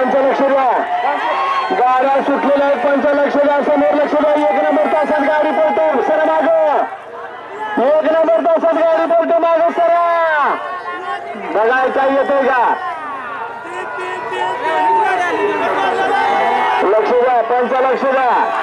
पंच लक्ष द्या, गाड्या सुटलेल्या आहेत, पंच लक्ष द्या, समोर लक्ष द्या. 1 नंबर तासात गाडी पळतो, सर माग 1 नंबर तासात गाडी पळतो, माग सरा. बघा काय येतोय का, लक्ष द्या, पंच लक्ष द्या.